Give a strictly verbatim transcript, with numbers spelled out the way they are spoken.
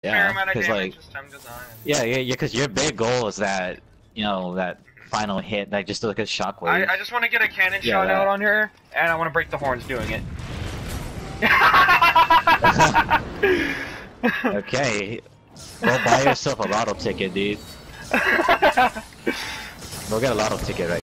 Yeah, amount of because damage like, this time design. yeah, yeah, yeah, because your big goal is that, you know, that final hit, like just like a shockwave. I, I just want to get a cannon Yeah, shot that. out on her, and I want to break the horns doing it. Okay, go buy yourself a lotto ticket, dude. Go get a lotto ticket right